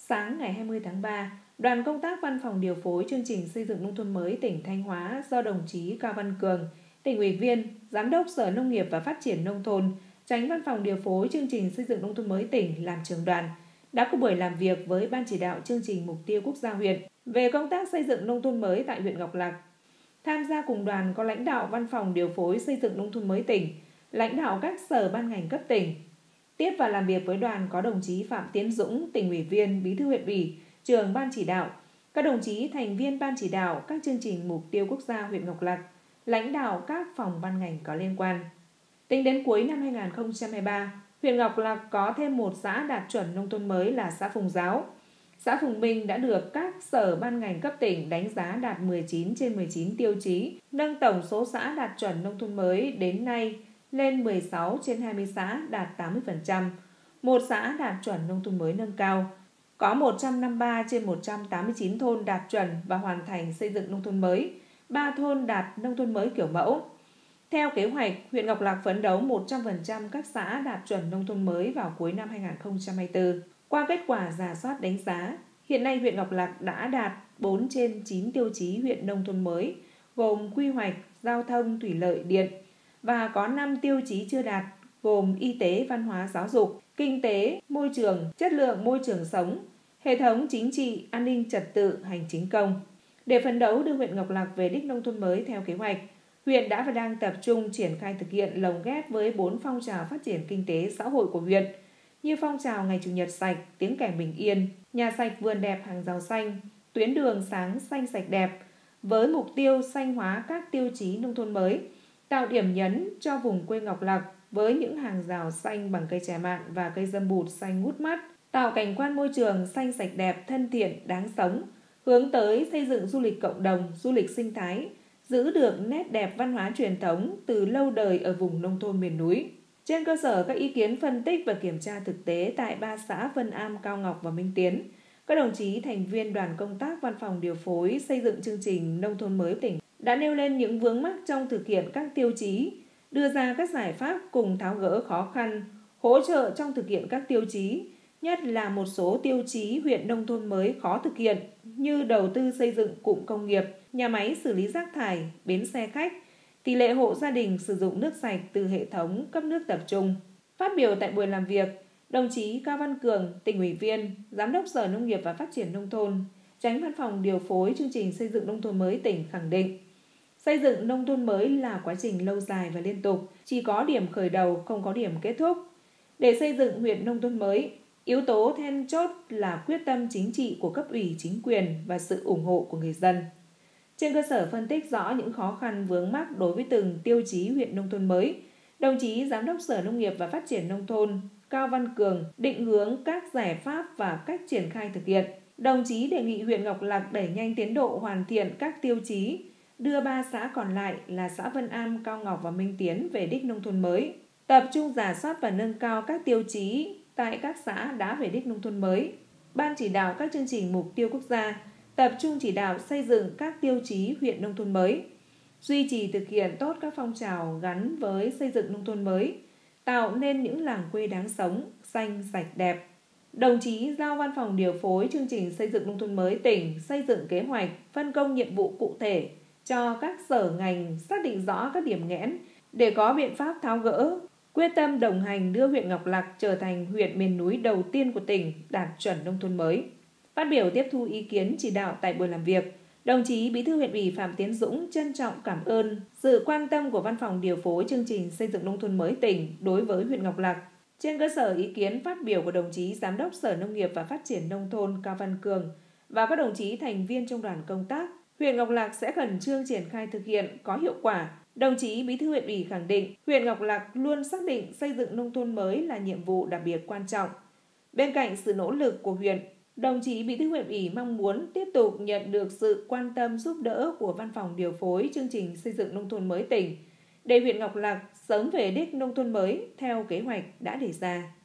Sáng ngày 20 tháng 3, đoàn công tác Văn phòng điều phối chương trình xây dựng nông thôn mới tỉnh Thanh Hóa do đồng chí Cao Văn Cường, tỉnh ủy viên, Giám đốc Sở Nông nghiệp và Phát triển Nông thôn, Chánh Văn phòng điều phối chương trình xây dựng nông thôn mới tỉnh làm trưởng đoàn, đã có buổi làm việc với Ban chỉ đạo chương trình mục tiêu quốc gia huyện về công tác xây dựng nông thôn mới tại huyện Ngọc Lặc. Tham gia cùng đoàn có lãnh đạo Văn phòng điều phối xây dựng nông thôn mới tỉnh, lãnh đạo các sở ban ngành cấp tỉnh. Tiếp và làm việc với đoàn có đồng chí Phạm Tiến Dũng, tỉnh ủy viên, bí thư huyện ủy, trưởng ban chỉ đạo, các đồng chí thành viên ban chỉ đạo các chương trình mục tiêu quốc gia huyện Ngọc Lặc, lãnh đạo các phòng ban ngành có liên quan. Tính đến cuối năm 2023, huyện Ngọc Lặc có thêm một xã đạt chuẩn nông thôn mới là xã Phùng Giáo. Xã Phùng Minh đã được các sở ban ngành cấp tỉnh đánh giá đạt 19 trên 19 tiêu chí, nâng tổng số xã đạt chuẩn nông thôn mới đến nay lên 16 trên 20 xã đạt 80%, một xã đạt chuẩn nông thôn mới nâng cao. Có 153 trên 189 thôn đạt chuẩn và hoàn thành xây dựng nông thôn mới, 3 thôn đạt nông thôn mới kiểu mẫu. Theo kế hoạch, huyện Ngọc Lặc phấn đấu 100% các xã đạt chuẩn nông thôn mới vào cuối năm 2024. Qua kết quả rà soát đánh giá, hiện nay huyện Ngọc Lặc đã đạt 4 trên 9 tiêu chí huyện nông thôn mới, gồm quy hoạch, giao thông, thủy lợi, điện, và có 5 tiêu chí chưa đạt, gồm y tế, văn hóa, giáo dục, kinh tế, môi trường, chất lượng môi trường sống, hệ thống chính trị, an ninh trật tự, hành chính công. Để phấn đấu đưa huyện Ngọc Lặc về đích nông thôn mới theo kế hoạch, huyện đã và đang tập trung triển khai thực hiện lồng ghép với 4 phong trào phát triển kinh tế xã hội của huyện, như phong trào Ngày Chủ nhật sạch, tiếng kèn bình yên, nhà sạch vườn đẹp hàng rào xanh, tuyến đường sáng xanh sạch đẹp, với mục tiêu xanh hóa các tiêu chí nông thôn mới, tạo điểm nhấn cho vùng quê Ngọc Lặc với những hàng rào xanh bằng cây chè mạn và cây dâm bụt xanh ngút mắt, tạo cảnh quan môi trường xanh sạch đẹp, thân thiện, đáng sống, hướng tới xây dựng du lịch cộng đồng, du lịch sinh thái, giữ được nét đẹp văn hóa truyền thống từ lâu đời ở vùng nông thôn miền núi. Trên cơ sở các ý kiến phân tích và kiểm tra thực tế tại 3 xã Vân Am, Cao Ngọc và Minh Tiến, các đồng chí thành viên đoàn công tác Văn phòng điều phối xây dựng chương trình nông thôn mới tỉnh đã nêu lên những vướng mắc trong thực hiện các tiêu chí, đưa ra các giải pháp cùng tháo gỡ khó khăn, hỗ trợ trong thực hiện các tiêu chí, nhất là một số tiêu chí huyện nông thôn mới khó thực hiện như đầu tư xây dựng cụm công nghiệp, nhà máy xử lý rác thải, bến xe khách, tỷ lệ hộ gia đình sử dụng nước sạch từ hệ thống cấp nước tập trung. Phát biểu tại buổi làm việc, đồng chí Cao Văn Cường, tỉnh ủy viên, Giám đốc Sở Nông nghiệp và Phát triển Nông thôn, Chánh Văn phòng điều phối chương trình xây dựng nông thôn mới tỉnh khẳng định, xây dựng nông thôn mới là quá trình lâu dài và liên tục, chỉ có điểm khởi đầu, không có điểm kết thúc. Để xây dựng huyện nông thôn mới, yếu tố then chốt là quyết tâm chính trị của cấp ủy chính quyền và sự ủng hộ của người dân. Trên cơ sở phân tích rõ những khó khăn vướng mắc đối với từng tiêu chí huyện nông thôn mới, đồng chí Giám đốc Sở Nông nghiệp và Phát triển Nông thôn Cao Văn Cường định hướng các giải pháp và cách triển khai thực hiện. Đồng chí đề nghị huyện Ngọc Lặc đẩy nhanh tiến độ hoàn thiện các tiêu chí, đưa 3 xã còn lại là xã Vân Am, Cao Ngọc và Minh Tiến về đích nông thôn mới, tập trung rà soát và nâng cao các tiêu chí tại các xã đã về đích nông thôn mới. Ban chỉ đạo các chương trình mục tiêu quốc gia tập trung chỉ đạo xây dựng các tiêu chí huyện nông thôn mới, duy trì thực hiện tốt các phong trào gắn với xây dựng nông thôn mới, tạo nên những làng quê đáng sống, xanh, sạch, đẹp. Đồng chí giao Văn phòng điều phối chương trình xây dựng nông thôn mới tỉnh xây dựng kế hoạch, phân công nhiệm vụ cụ thể cho các sở ngành xác định rõ các điểm nghẽn để có biện pháp tháo gỡ, quyết tâm đồng hành đưa huyện Ngọc Lặc trở thành huyện miền núi đầu tiên của tỉnh đạt chuẩn nông thôn mới. Phát biểu tiếp thu ý kiến chỉ đạo tại buổi làm việc, đồng chí Bí thư huyện ủy Phạm Tiến Dũng trân trọng cảm ơn sự quan tâm của Văn phòng điều phối chương trình xây dựng nông thôn mới tỉnh đối với huyện Ngọc Lặc. Trên cơ sở ý kiến phát biểu của đồng chí Giám đốc Sở Nông nghiệp và Phát triển Nông thôn Cao Văn Cường và các đồng chí thành viên trong đoàn công tác, huyện Ngọc Lặc sẽ khẩn trương triển khai thực hiện có hiệu quả. Đồng chí Bí thư huyện ủy khẳng định huyện Ngọc Lặc luôn xác định xây dựng nông thôn mới là nhiệm vụ đặc biệt quan trọng. Bên cạnh sự nỗ lực của huyện, đồng chí Bí thư huyện ủy mong muốn tiếp tục nhận được sự quan tâm giúp đỡ của Văn phòng điều phối chương trình xây dựng nông thôn mới tỉnh để huyện Ngọc Lặc sớm về đích nông thôn mới theo kế hoạch đã đề ra.